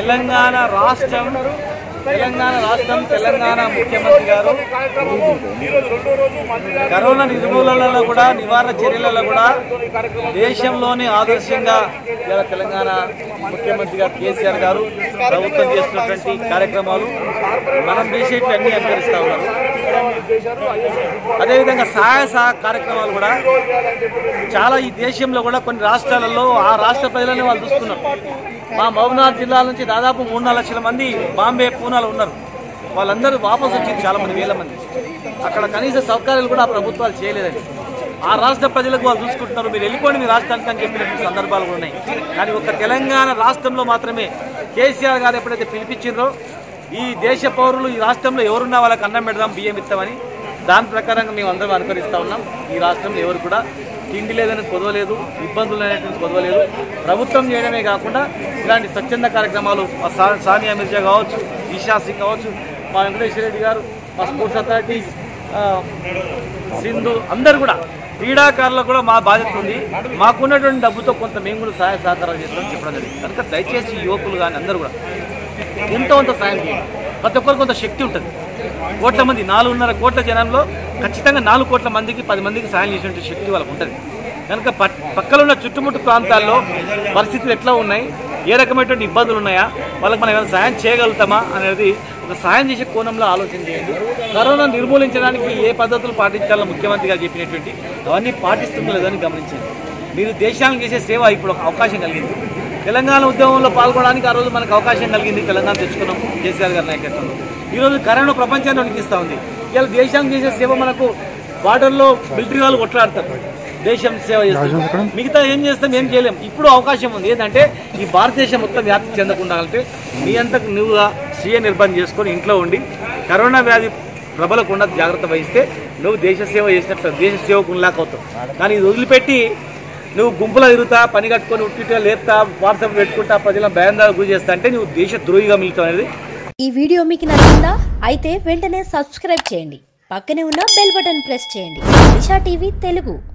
తెలంగాణ రాష్ట్రం తెలంగాణ ముఖ్యమంత్రి గారు కరోనా నిర్మూలనలో కూడా నివారణ చర్యలలో కూడా దేశంలోని ఆదర్శంగా తెలంగాణ ముఖ్యమంత్రి గారు కేసీఆర్ గారు ప్రభుత్వం చేస్తున్నటువంటి కార్యక్రమాలు మనం చేసేట్లు అన్ని అనుసరిస్తూ ఉన్నారు. అదేవిధంగా సహాయ కార్యక్రమాలు కూడా చాలా ఈ దేశంలో కూడా కొన్ని రాష్ట్రాలలో ఆ రాష్ట్ర ప్రజలని వాళ్ళు చూస్తున్నారు. మా మహబూబ్నగర్ జిల్లా నుంచి దాదాపు 3-4 లక్షల మంది బాంబే పూనాలో ఉన్నారు. వాళ్ళందరూ వాపసు వచ్చింది చాలా మంది, వేల మంది. అక్కడ కనీస సౌకర్యాలు కూడా ప్రభుత్వాలు చేయలేదని ఆ రాష్ట్ర ప్రజలకు వాళ్ళు చూసుకుంటున్నారు. మీరు వెళ్ళిపోండి మీ రాష్ట్రానికి అని చెప్పినటువంటి సందర్భాలు కూడా ఉన్నాయి. కానీ ఒక్క తెలంగాణ రాష్ట్రంలో మాత్రమే కేసీఆర్ గారు ఎప్పుడైతే పిలిపించిండ్రో ఈ దేశ పౌరులు ఈ రాష్ట్రంలో ఎవరున్నా వాళ్ళకి అన్నం పెడదాం, బియ్యం ఇస్తామని దాని ప్రకారంగా మేము అందరం అనుకరిస్తూ ఉన్నాం. ఈ రాష్ట్రంలో ఎవరు కూడా తిండి లేదని కొదవలేదు, ఇబ్బందులు అనేటువంటి కొదవలేదు. ప్రభుత్వం చేయడమే కాకుండా ఇలాంటి స్వచ్ఛంద కార్యక్రమాలు మా సానియా మిర్జా కావచ్చు, ఈషా సింగ్ కావచ్చు, మా వెంకటేశ్వర రెడ్డి గారు, మా స్పోర్ట్స్ అథారిటీ, సింధు అందరు కూడా క్రీడాకారులకు కూడా మా బాధ్యత ఉంది. మాకున్నటువంటి డబ్బుతో కొంత మేము కూడా సహాయ సహకారాలు చేస్తామని చెప్పడం జరిగింది. కనుక దయచేసి యువకులు కానీ అందరూ కూడా ఎంతో కొంత సాయం చేయండి. ప్రతి ఒక్కరికి కొంత శక్తి ఉంటుంది. కోట్ల మంది 4.5 కోట్ల జనంలో ఖచ్చితంగా 4 కోట్ల మందికి 10 మందికి సాయం చేసేటువంటి శక్తి వాళ్ళకు ఉంటుంది. కనుక పక్కన ఉన్న చుట్టుముట్టు ప్రాంతాల్లో పరిస్థితులు ఎట్లా ఉన్నాయి, ఏ రకమైనటువంటి ఇబ్బందులు ఉన్నాయా, వాళ్ళకి మనం ఏమైనా సాయం చేయగలుగుతామా అనేది ఒక సాయం చేసే కోణంలో ఆలోచన చేయండి. కరోనా నిర్మూలించడానికి ఏ పద్ధతులు పాటించాలో ముఖ్యమంత్రి గారు చెప్పినటువంటి అవన్నీ పాటిస్తుందో లేదని గమనించండి. మీరు దేశానికి చేసే సేవ ఇప్పుడు ఒక అవకాశం కలిగింది. తెలంగాణ ఉద్యమంలో పాల్గొనడానికి ఆ రోజు మనకు అవకాశం కలిగింది. తెలంగాణ తెచ్చుకున్నాం కేసీఆర్ గారి నాయకత్వంలో. ఈరోజు కరోనా ప్రపంచాన్ని వణికిస్తూ ఉంది. ఇలా దేశానికి చేసే సేవ మనకు బార్డర్లో మిలిటరీ వాళ్ళు కొట్లాడతారు, దేశం సేవ చేస్తారు. మిగతా ఏం చేస్తాం, ఏం చేయలేం. ఇప్పుడు అవకాశం ఉంది. ఏంటంటే ఈ భారతదేశం మొత్తం వ్యాప్తి చెందకుండా అంటే నీ అంతకు నువ్వుగా స్వీయ నిర్బంధం చేసుకొని ఇంట్లో ఉండి కరోనా వ్యాధి ప్రబలకుండా జాగ్రత్త వహిస్తే నువ్వు దేశ సేవ చేసినట్టు దేశ సేవకునిలాగా అవుతావు. కానీ ఇది వదిలిపెట్టి నువ్వు గుంపులో తిరుగుతా, పని కట్టుకొని ఉట్టిగా లేపుతా, వాట్సాప్ పెట్టుకుంటా, ప్రజలను భయాందాలు గురి చేస్తా అంటే నువ్వు దేశ ద్రోహిగా మిగులుతావు అనేది. ఈ వీడియో మీకు నచ్చిందా? అయితే వెంటనే సబ్స్క్రైబ్ చేయండి. పక్కనే ఉన్న బెల్ బటన్ ప్రెస్ చేయండి. దిశా టీవీ తెలుగు.